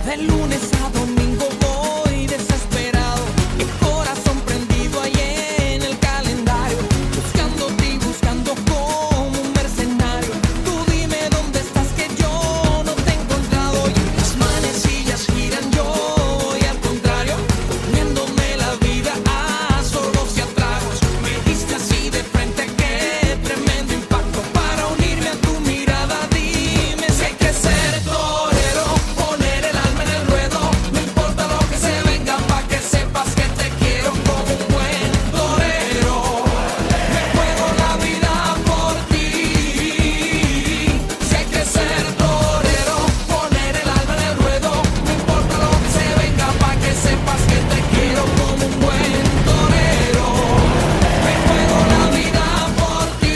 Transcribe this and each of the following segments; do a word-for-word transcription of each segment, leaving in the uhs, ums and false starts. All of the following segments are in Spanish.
De lunes a domingo voy desesperado, el corazón prendido ahí en el calendario, buscándote y buscando como un mercenario. Tú dime dónde estás que yo no te he encontrado. Y las manecillas giran, yo voy al contrario, poniéndome la vida a sorbos y a tragos. Me diste así de frente, qué tremendo impacto para unirme a tu mirada. Dime si hay que ser torero, poner el alma en el ruedo, no importa lo que se venga, pa' que sepas que te quiero como un buen torero. Me juego la vida por ti. Si hay que ser torero, poner el alma en el ruedo, no importa lo que se venga, pa' que sepas que te quiero como un buen torero. Me juego la vida por ti.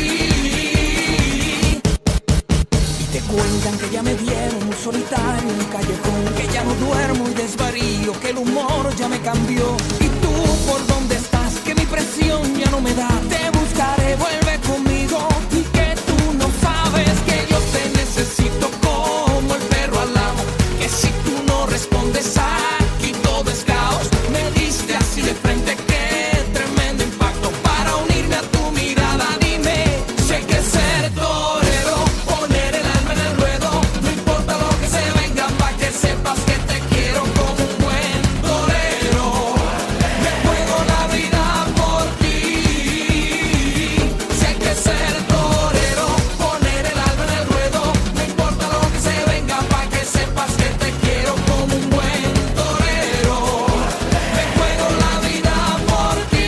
Y te cuentan que ya me dieron un solitario, un callejón, que ya no duermo y desvarío, que el humor ya me cambió. ¿Y tú por dónde estás? Que mi presión ya no me da. Te buscaré, vuelve conmigo. Y que tú no sabes que yo te necesito como el perro al amo. Que si tú no respondes aquí todo es caos. Me diste así de frente, qué tremendo impacto para unirme a tu mirada. Dime si hay que ser torero, poner el alma en el ruedo, no importa lo que se venga, pa' que sepas que te quiero como un buen torero. Me juego la vida por ti. Si hay que ser torero, poner el alma en el ruedo, no importa lo que se venga, pa' que sepas que te quiero como un buen torero. Me juego la vida por ti.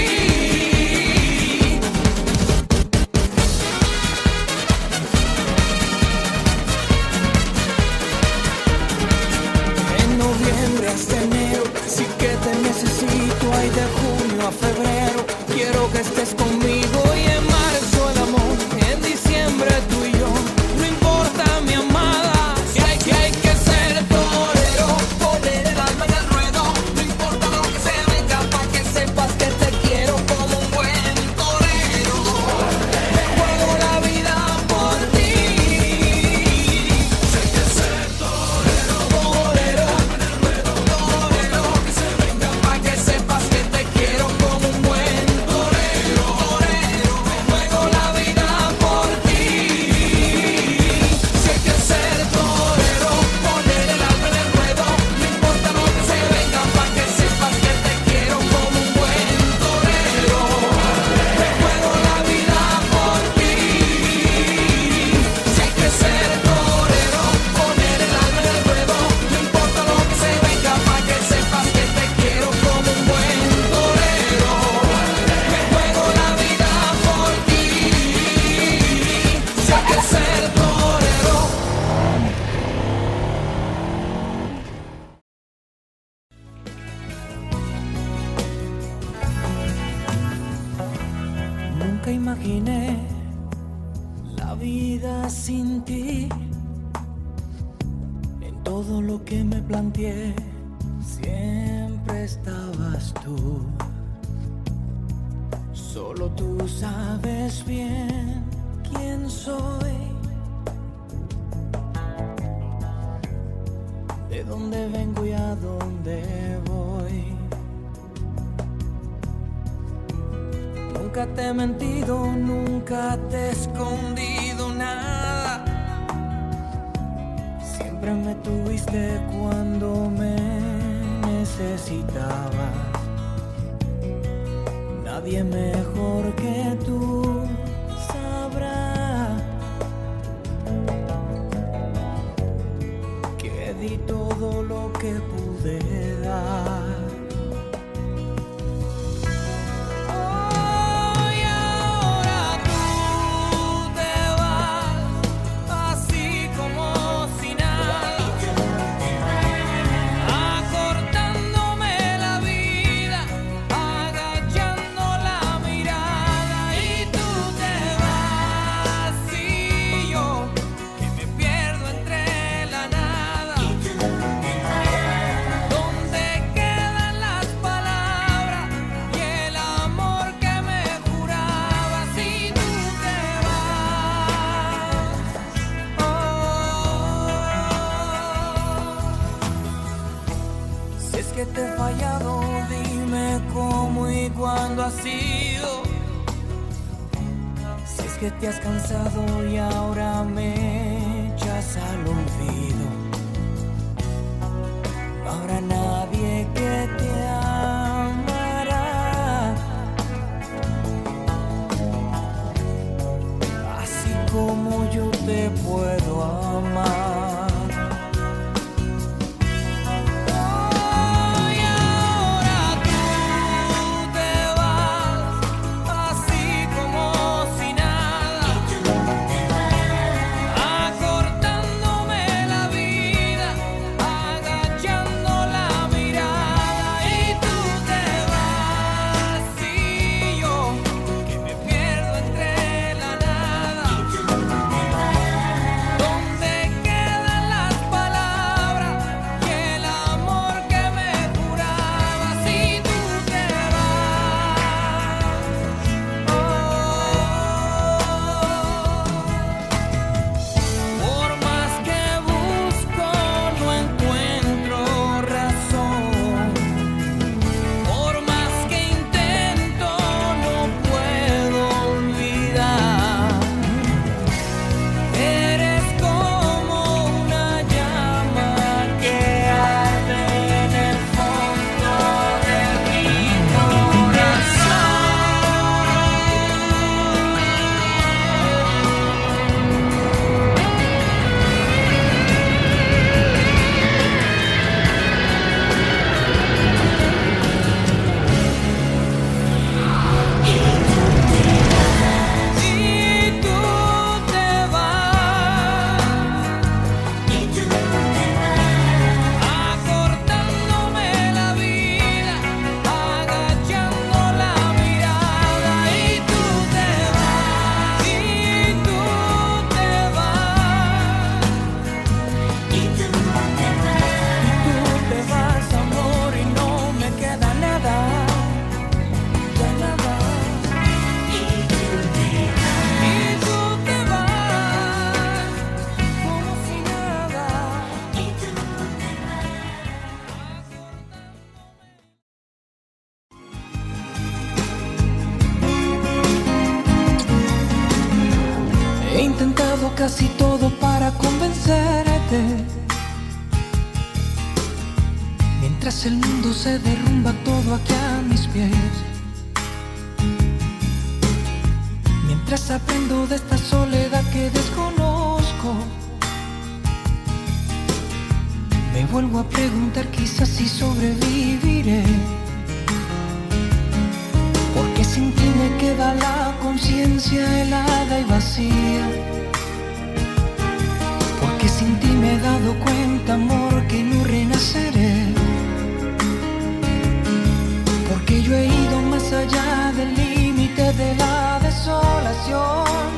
En noviembre hasta enero, sí que te necesito. Ay, de junio a febrero, quiero que estés conmigo. Y en marzo el amor, en diciembre tú y yo. No importa mi amada, si hay que, hay que ser torero, poner el alma en el ruedo, no importa lo que se venga, pa' que sepas que te quiero como un buen torero. Me juego la vida por ti. Si hay que ser torero, torero, torero, que se venga, pa' que sepas que te quiero como un buen torero, torero. Me juego la vida por ti. Si hay que ser torero, poner el alma en el ruedo, no importa lo que se venga, pa' que sepas que te quiero como un buen torero. Me juego la vida por ti. Si hay que ser torero, poner el alma en el ruedo, no importa lo que se venga, pa' que sepas que te quiero como un buen torero. Me juego la vida por ti. Si hay que ser torero. Nunca imaginé la vida sin ti. En todo lo que me planteé, siempre estabas tú. Solo tú sabes bien quién soy, de dónde vengo y a dónde voy. Nunca te he mentido, nunca te he escondido nada. Siempre me tuviste cuando me necesitabas. Nadie mejor que tú sabrá que di todo lo que pude dar. Hoy ahora tú te vas, así como si nada, acortándome la vida, agachando la mirada. Y tú vacío. Si es que te has cansado y ahora me echas al olvido, no habrá nadie que te amará así como yo te puedo amar. He intentado casi todo para convencerte, mientras el mundo se derrumba todo aquí a mis pies. Mientras aprendo de esta soledad que desconozco, me vuelvo a preguntar quizás si sobreviviré. Porque sin ti me queda la conciencia helada y vacía. Porque sin ti me he dado cuenta, amor, que no renaceré. Porque yo he ido más allá del límite de la desolación.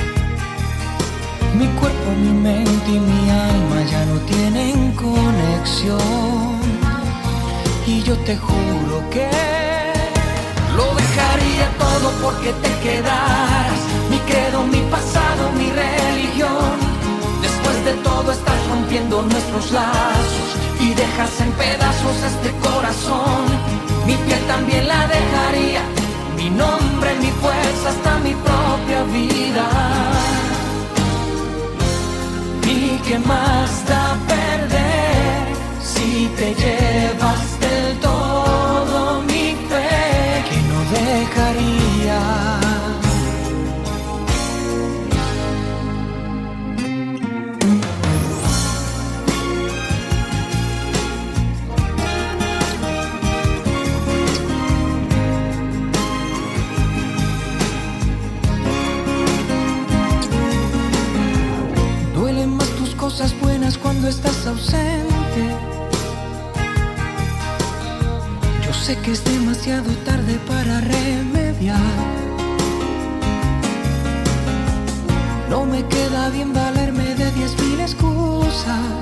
Mi cuerpo, mi mente y mi alma ya no tienen conexión. Y yo te juro que lo dejaría todo porque te quedaras. Mi credo, mi pasado, mi religión. Después de todo estás rompiendo nuestros lazos y dejas en pedazos este corazón. Mi piel también la dejaría, mi nombre, mi fuerza, hasta mi propia vida. ¿Y qué más da perder si te llevas del todo mi fe, que no dejaría? Duelen más tus cosas buenas cuando estás ausente. Yo sé que es demasiado tarde para remediar. No me queda bien valerme de diez mil excusas,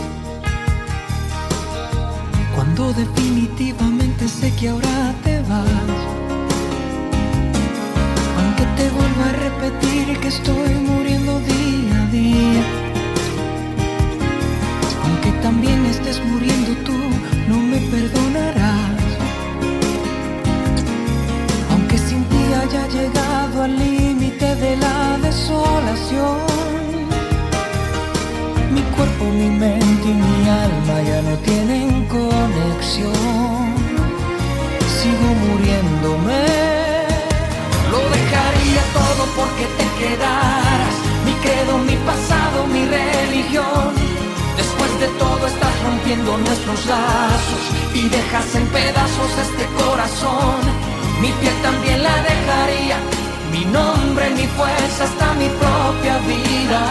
cuando definitivamente sé que ahora te vas. Aunque te vuelva a repetir que estoy muriendo día a día, aunque también estés muriendo tú, no me perdonarás. desolación. Mi cuerpo, mi mente y mi alma ya no tienen conexión. Sigo muriéndome. Lo dejaría todo porque te quedaras. Mi credo, mi pasado, mi religión. Después de todo estás rompiendo nuestros lazos y dejas en pedazos este corazón. Mi piel también la dejaría, mi nombre, mi fuerza, hasta mi propia vida.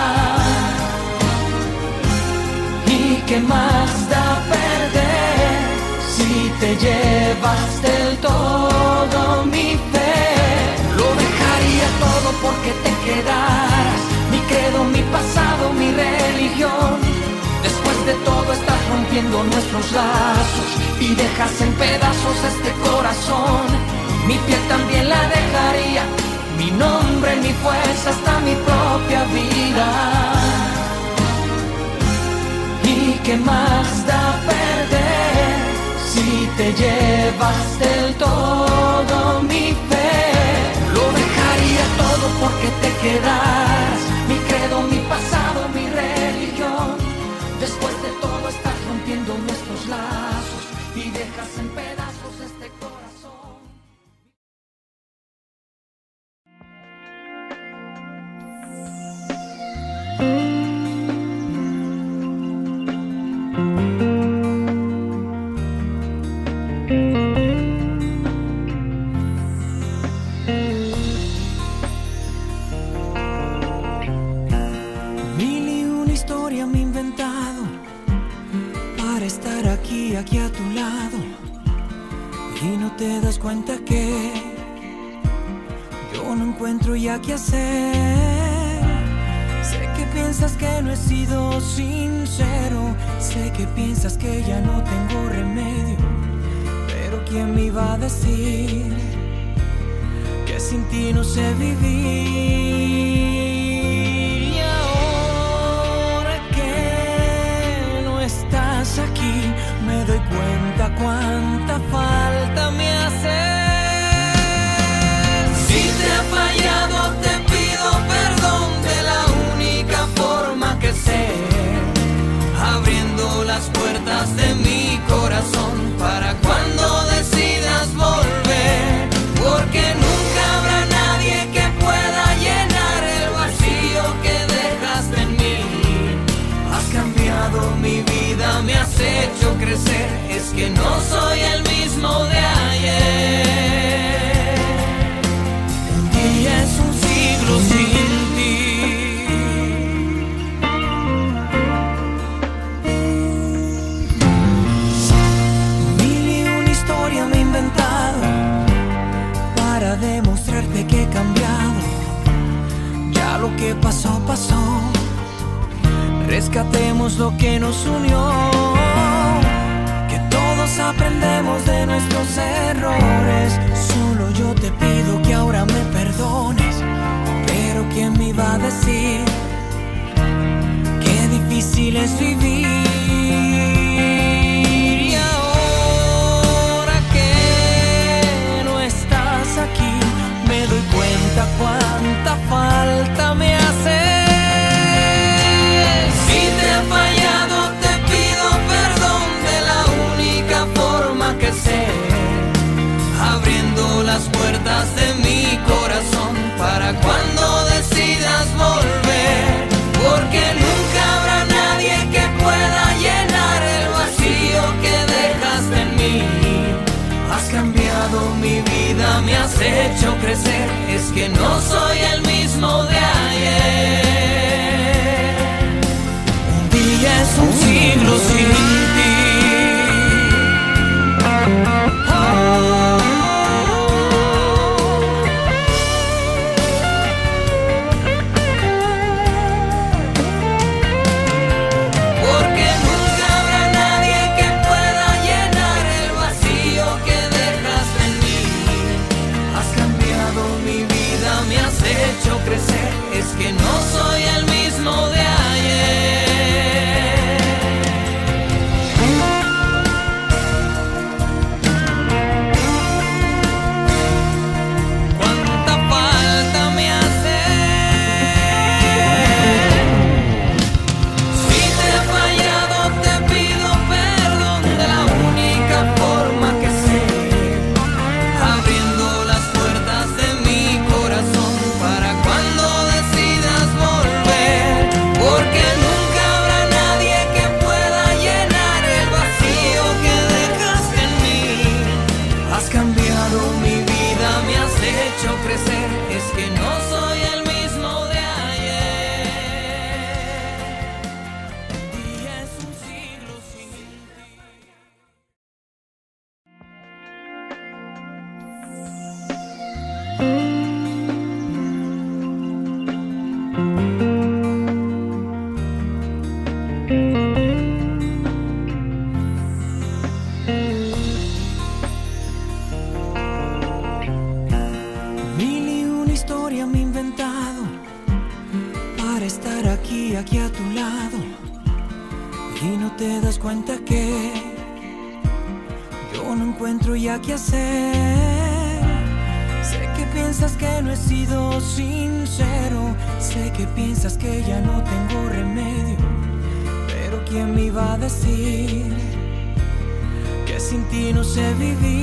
¿Y qué más da perder si te llevas del todo mi fe? Lo dejaría todo porque te quedaras. Mi credo, mi pasado, mi religión. Después de todo estás rompiendo nuestros lazos y dejas en pedazos este corazón. Mi piel también la dejaría, mi nombre, mi fuerza, hasta mi propia vida. ¿Y qué más da perder si te llevas del todo mi fe? Lo dejaría todo porque te quedaras. Mi credo, mi pasado, mi religión. Después de todo estás rompiendo nuestros lazos y dejas en pedazos este corazón. Mil y una historia me he inventado para estar aquí, aquí a tu lado. Y no te das cuenta que yo no encuentro ya qué hacer. Sé que piensas que no he sido sincero. Sé que piensas que ya no tengo remedio. Pero ¿quién me iba a decir que sin ti no sé vivir? Y ahora que no estás aquí, me doy cuenta cuánta falta me haces. Si te he fallado, te pido perdón de la única forma que sé, abriendo las puertas de mi corazón para cuando decidas volver, porque nunca habrá nadie que pueda llenar el vacío que dejaste en mí. Has cambiado mi vida, me has hecho crecer, es que no soy el mismo de ayer. Un día es un siglo sin ti. Mil y una historia me he inventado para demostrarte que he cambiado. Ya lo que pasó, pasó. Rescatemos lo que nos unió. Que todos aprendemos de nuestros errores. Solo yo te pido que ahora me perdones. Pero ¿quién me iba a decir qué difícil es vivir? Y ahora que no estás aquí, me doy cuenta cuánta falta me haces. Si te he fallado, te pido perdón de la única forma que sé, abriendo las puertas de mi corazón para cuando decidas volver, porque nunca habrá nadie que pueda llenar el vacío que dejaste en mí. Has cambiado mi vida, me has hecho crecer, es que no soy el mismo de ayer. Un día es un siglo sin ti. Porque nunca habrá nadie que pueda llenar el vacío que dejaste en mí. Has cambiado mi vida, me has estar aquí, aquí a tu lado, y no te das cuenta que yo no encuentro ya qué hacer. Sé que piensas que no he sido sincero, sé que piensas que ya no tengo remedio, pero ¿quién me iba a decir que sin ti no sé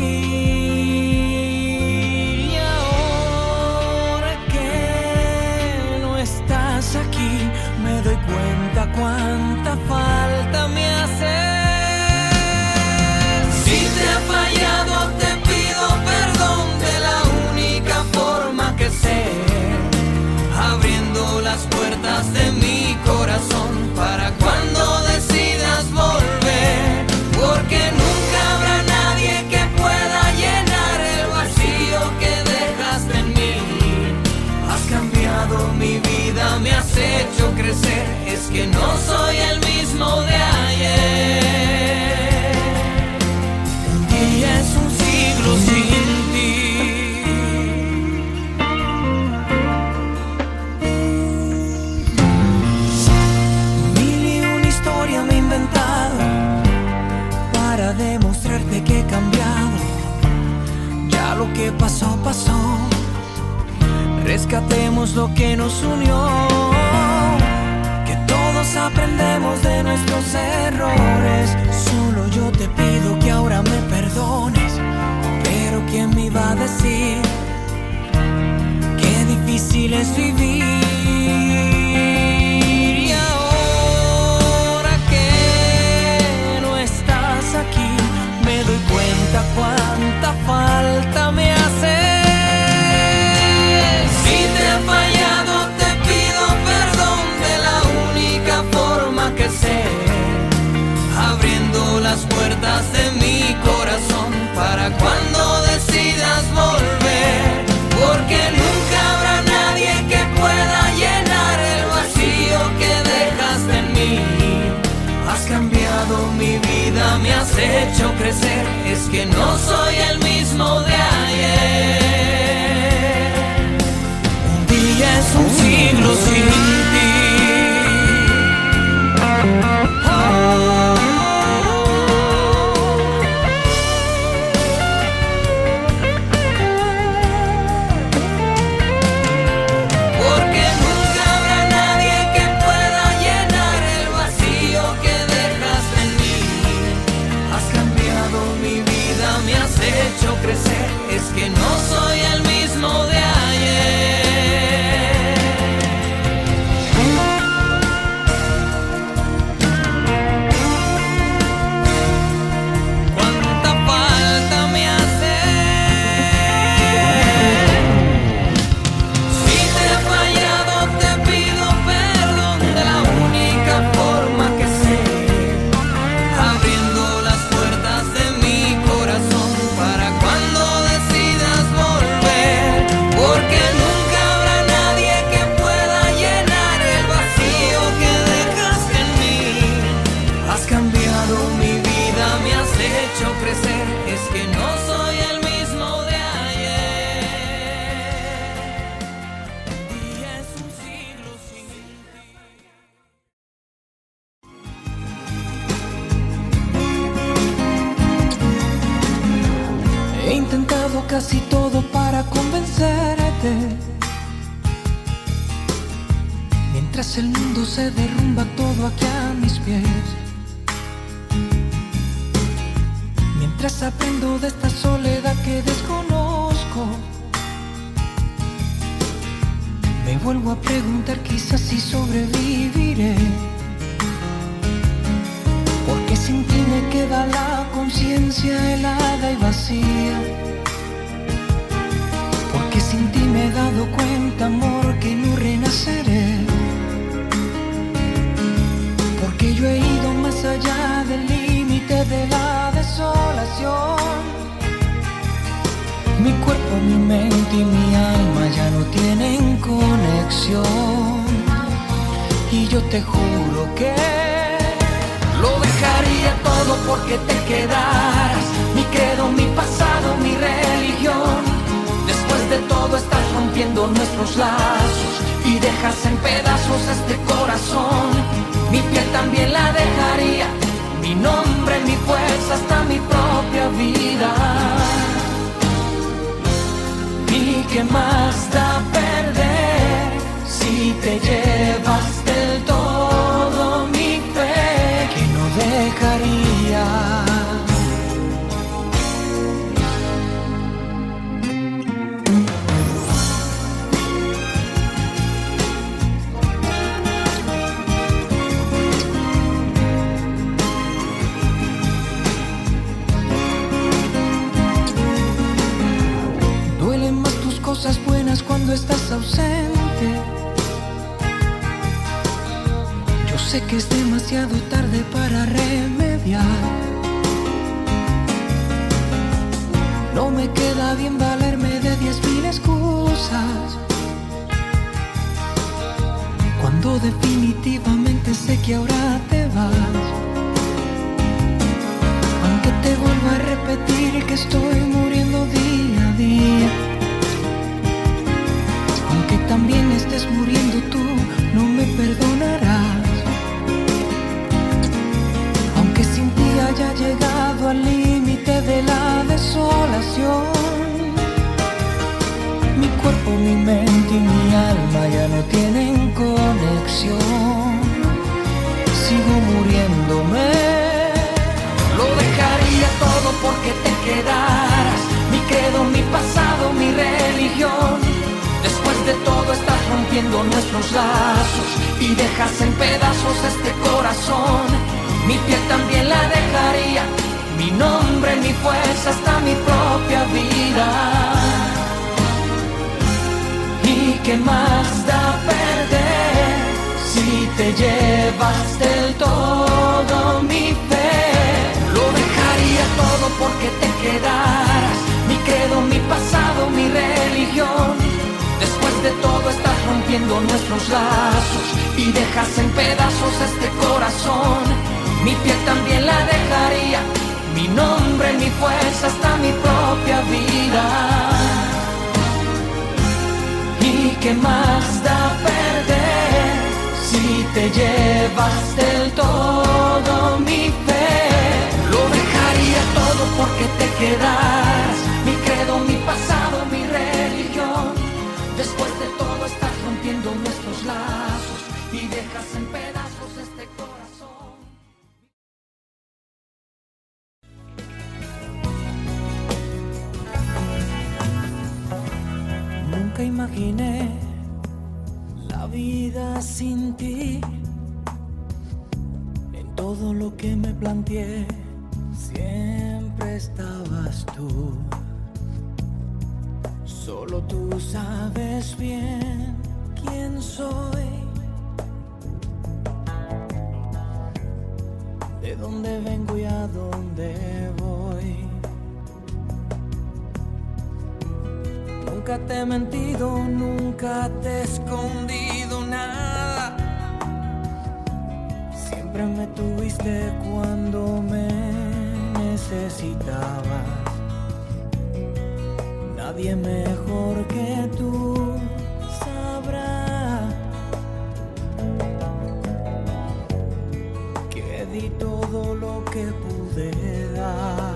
vivir? Y ahora que no estás aquí, me doy cuenta cuánta falta me hace. Si te he fallado, te pido perdón de la única forma que sé, abriendo las puertas de mi corazón para cuando decidas volver, porque nunca habrá nadie que pueda llenar el vacío que dejaste en mí. Has cambiado mi vida, me has hecho crecer, es que no soy el mismo de ayer. Un día es un siglo sin ti. Mil y una historia me he inventado para demostrarte que he cambiado. Ya lo que pasó, pasó. Rescatemos lo que nos unió, que todos aprendemos de nuestros errores. Solo yo te pido que ahora me perdones, pero ¿quién me iba a decir qué difícil es vivir? Y ahora que no estás aquí, me doy cuenta cuánta falta me hace. Si te he fallado, te pido perdón de la única forma que sé, abriendo las puertas de mi corazón para cuando decidas volver, porque nunca habrá nadie que pueda llenar el vacío que dejaste en mí. Has cambiado mi vida, me has hecho crecer, es que no soy el mismo de ayer. Un día es un siglo sin ti. Oh. Porque nunca habrá nadie que pueda llenar el vacío que dejaste en mí. Has cambiado mi vida, me has hecho crecer, es que no soy el mismo de ayer. Cuánta falta me hace. Si te he fallado, te pido perdón de la única forma que sé, abriendo las puertas de mi corazón para cuando decidas volver, porque nunca habrá nadie que pueda llenar el vacío que dejaste en mí. Has cambiado mi vida, me has hecho crecer, es que no soy el mismo de ayer. Un día es un siglo sin ti. He intentado casi todo para convencerte, mientras el mundo se derrumba todo aquí a mis pies, mientras aprendo de esta soledad que desconozco. Me vuelvo a preguntar quizás si sobreviviré, porque sin ti me queda la conciencia helada y vacía, porque sin ti me he dado cuenta, amor, que no renaceré, porque yo he ido más allá del límite de la desolación. Mi cuerpo, mi mente y mi alma ya no tienen conexión, y yo te juro que lo dejaría todo porque te quedaras. Mi credo, mi pasado, mi religión. Después de todo estás rompiendo nuestros lazos y dejas en pedazos este estás ausente. Yo sé que es demasiado tarde para remediar. No me queda bien valerme de diez mil excusas, cuando definitivamente sé que ahora te vas. Aunque te vuelva a repetir que estoy muriendo día a día, aunque también estés muriendo tú, no me perdonarás. Aunque sin ti haya llegado al límite de la desolación, mi cuerpo, mi mente y mi alma ya no tienen conexión. Sigo muriéndome. Lo dejaría todo porque te quedaras, mi credo, mi pasado, mi religión. Después de todo estás rompiendo nuestros lazos y dejas en pedazos este corazón. Mi piel también la dejaría, mi nombre, mi fuerza, hasta mi propia vida. ¿Y qué más da perder si te llevas del todo mi fe? Lo dejaría todo porque te quedaras, mi credo, mi pasado, mi religión. Después de todo estás rompiendo nuestros lazos y dejas en pedazos este corazón. Mi piel también la dejaría, mi nombre, mi fuerza, hasta mi propia vida. ¿Y qué más da perder si te llevas del todo mi fe? Lo dejaría todo porque te quedaras, mi credo, mi pasado, mi religión. Después de todo estás rompiendo nuestros lazos y dejas en pedazos este corazón. Nunca imaginé la vida sin ti. En todo lo que me planteé siempre estabas tú. Solo tú sabes bien quién soy, de dónde vengo y a dónde voy. Nunca te he mentido, nunca te he escondido nada. Siempre me tuviste cuando me necesitabas. Nadie mejor que tú sabrá que di todo lo que pude dar.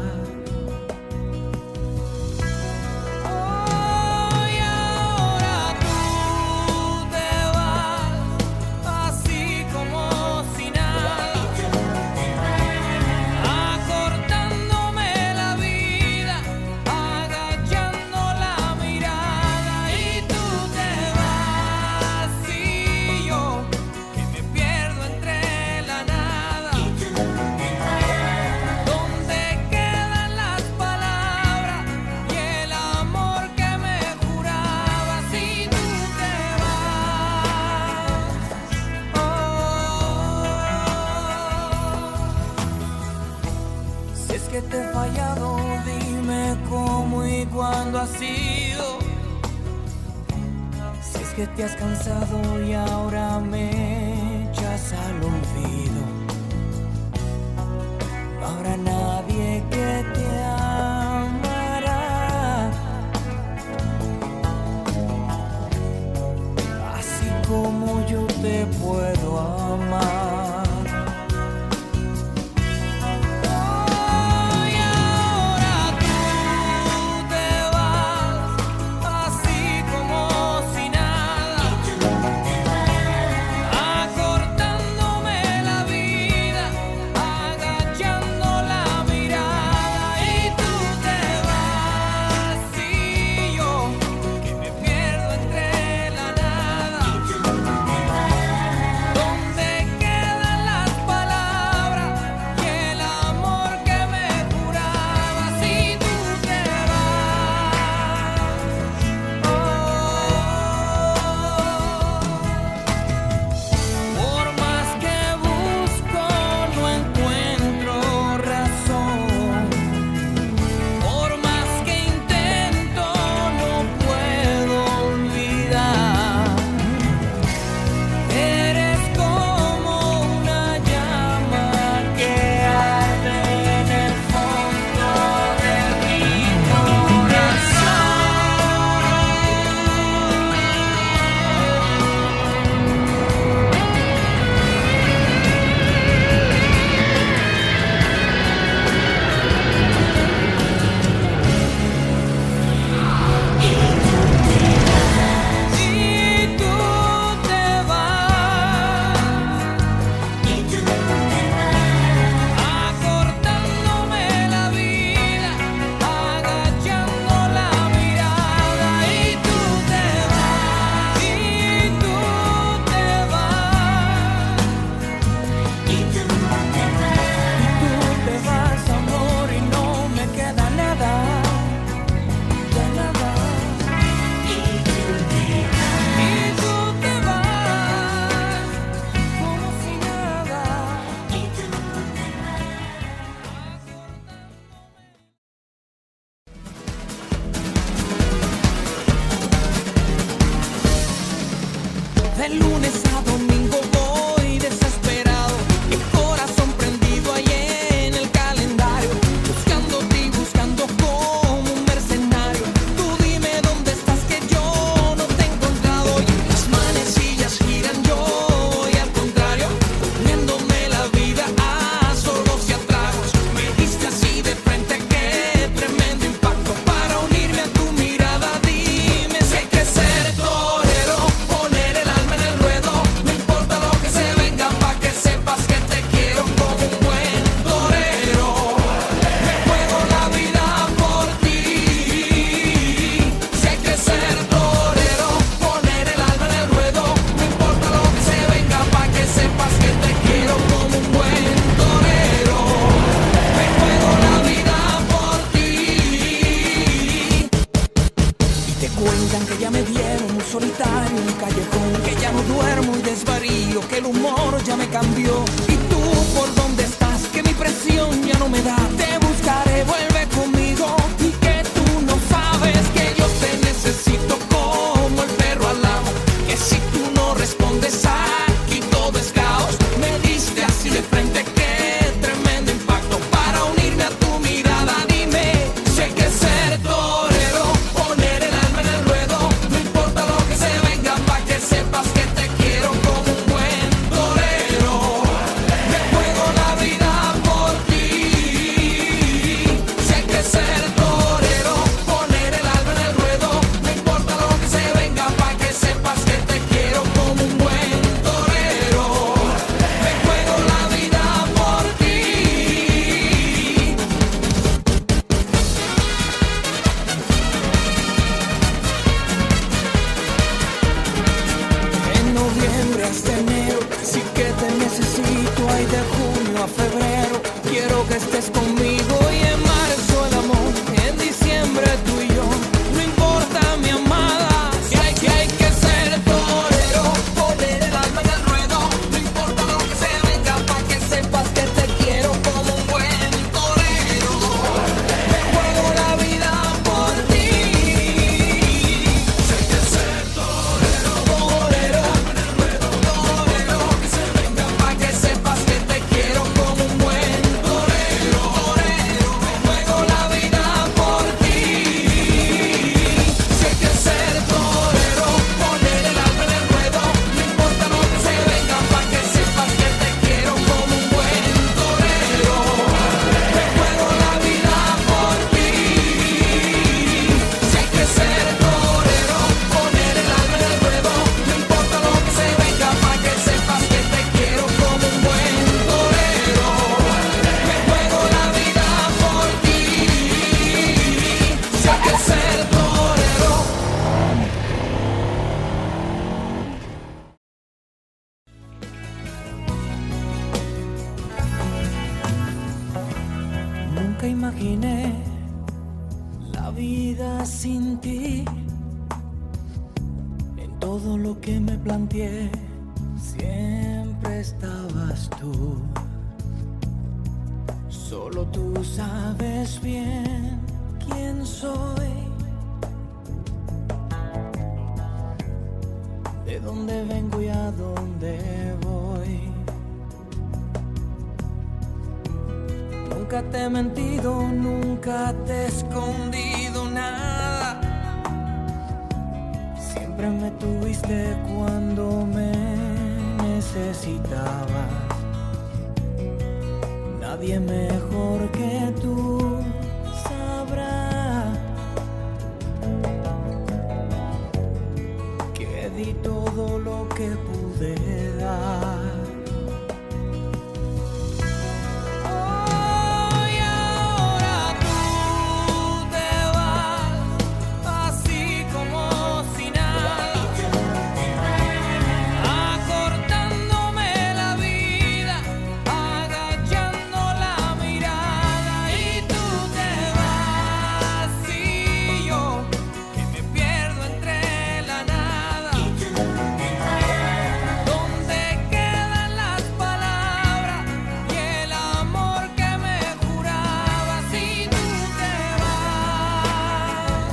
Que te he fallado, dime cómo y cuándo ha sido. Si es que te has cansado y ahora me echas al olvido, no habrá nadie que te amará así como yo te puedo amar. I humor ya me cambió. ¿Y tú por dónde estás? Que mi presión ya no me da. Te buscaré, vuelve conmigo. Y que tú no sabes que yo te necesito como el perro al lado. Que si tú no respondes aquí todo es caos. Me diste así de frente, qué tremendo impacto. Para unirme a tu mirada, dime, si hay que ser torero, poner el alma en el ruedo. No importa lo que se venga, pa' que sepas que te quiero como un buen torero. Me juego la vida por ti. Si hay que ser torero, poner el alma en el ruedo. No importa lo que se venga, pa' que sepas que te quiero como un buen torero. Me juego la vida por ti. En noviembre hasta enero, sí que te necesito. Ay, de junio a febrero, quiero que estés conmigo. Y en marzo el amor, en diciembre tú y yo. No importa mi amada, si hay que, hay que ser torero, poner el alma en el ruedo. No importa lo que se venga, pa' que sepas que te quiero como un buen torero. Me juego la vida por ti. Si hay que ser torero, torero, torero, que se venga, pa' que sepas que te quiero como un buen torero, torero. Me juego la vida por ti. Si hay que ser torero, poner el alma en el ruedo. No importa lo que se venga, pa' que sepas que te quiero como un buen torero. Me juego la vida por ti. Si hay que ser torero, poner el alma en el ruedo. No importa lo que se venga, pa' que sepas que te quiero como un buen torero. Me juego la vida por ti. Si hay que ser torero. Nunca imaginé la vida sin ti. En todo lo que me planteé, siempre estabas tú. Solo tú sabes bien quién soy, de dónde vengo y a dónde voy. Nunca te he mentido, nunca te he escondido nada. Siempre me tuviste cuando me necesitabas. Nadie mejor que tú sabrá que di todo lo que pude dar. Hoy ahora tú te vas, así como si nada, acortándome la vida, agachando la mirada. Y tú te vas y yo, que me pierdo entre la nada. ¿Dónde quedan las palabras y el amor que me jurabas? Si tú te vas,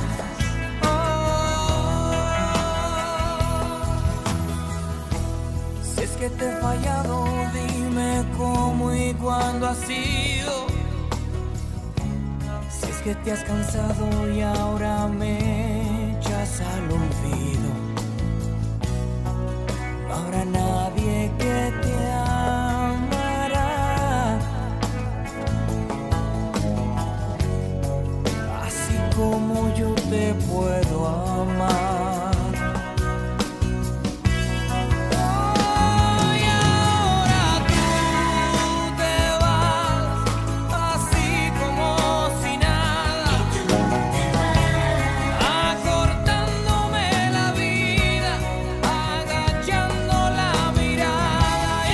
oh. Si es que te he fallado, dime cómo y cuándo ha sido. Si es que te has cansado y ahora me echas al olvido. No habrá nadie que te amará así como yo te puedo amar. Hoy ahora tú te vas, así como si nada, acortándome la vida, agachando la mirada.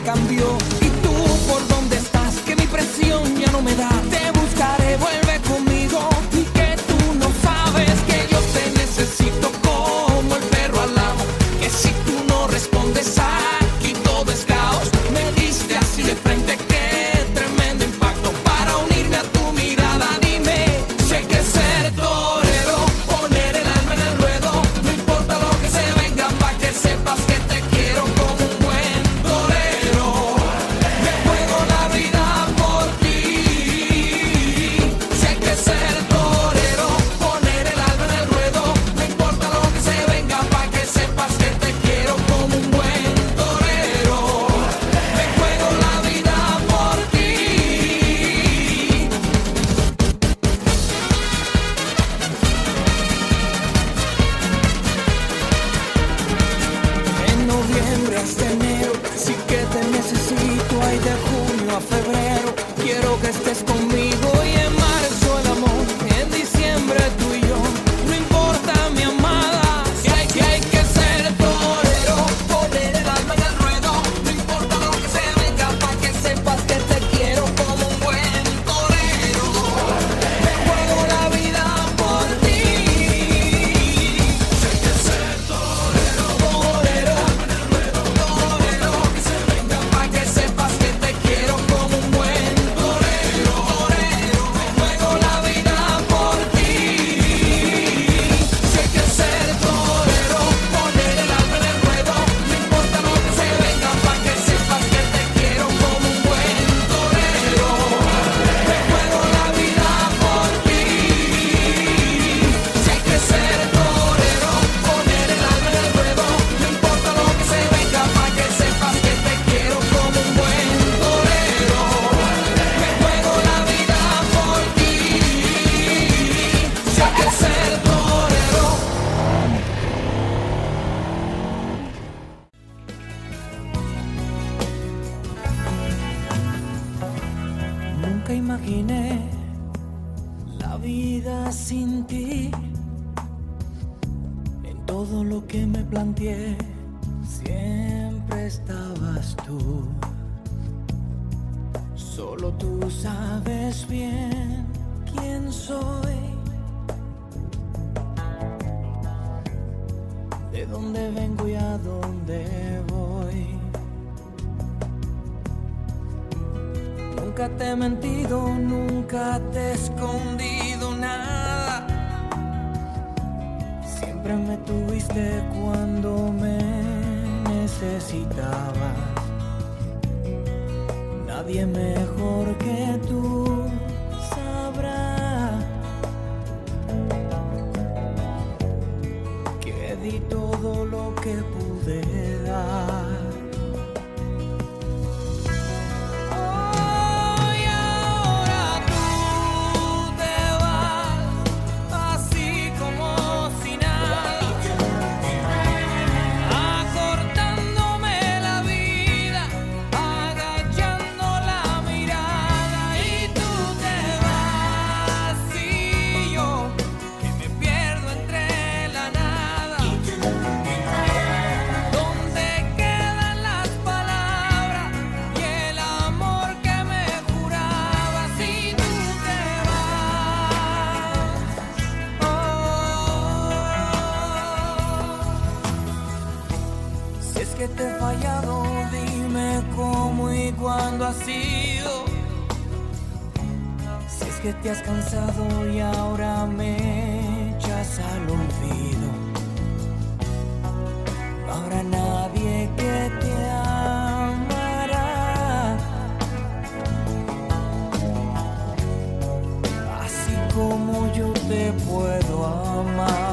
cambió. ¿Y tú por dónde estás? Que mi presión ya no me da. Te buscaré, vuelve conmigo. Y que tú no sabes que yo te necesito como el perro al amo. Que si tú no respondes aquí todo es caos. Me diste así de frente, qué tremendo impacto. Para unirme a tu mirada, dime si hay que ser torero, poner el alma en el ruedo. No importa lo que se venga, pa' que sepas que te quiero como un buen torero. Me juego la vida por ti. Si hay que ser torero, poner el alma en el ruedo. No importa lo que se venga, pa' que sepas que te quiero como un buen torero. Me juego la vida por ti. En noviembre hasta enero, sí que te necesito. Ay, de junio a febrero, quiero que estés conmigo. Y en marzo el amor, en diciembre tú y yo. No importa mi amada, si hay que, hay que ser torero, poner el alma en el ruedo. No importa lo que se venga, pa' que sepas que te quiero como un buen torero. Me juego la vida por ti. Si hay que ser torero, torero, torero, que se venga, pa' que sepas que te quiero como un buen torero, torero. Me juego la vida por ti. Si hay que ser torero, poner el alma en el ruedo. No importa lo que se venga, pa' que sepas que te quiero como un buen torero. Me juego la vida por ti. Si hay que ser torero, poner el alma en el ruedo. No importa lo que se venga, pa' que sepas que te quiero como un buen torero. Me juego la vida por ti. Si hay que ser torero. Nunca imaginé la vida sin ti. En todo lo que me planteé, siempre estabas tú. Solo tú sabes bien quién soy, de dónde vengo y a dónde voy. Nunca te he mentido, nunca te he escondido nada. Siempre me tuviste cuando me necesitabas. Nadie mejor que tú sabrá que di todo lo que pude dar. Hoy ahora tú te vas, así como si nada, acortándome la vida, agachando la mirada. Y tú te vas y yo, que me pierdo entre la nada. ¿Dónde quedan las palabras y el amor que me jurabas? Si tú te vas, oh. Si es que te he fallado, dime cómo y cuándo ha sido. Si es que te has cansado y ahora me echas al olvido. No habrá nadie que te amará así como yo te puedo amar.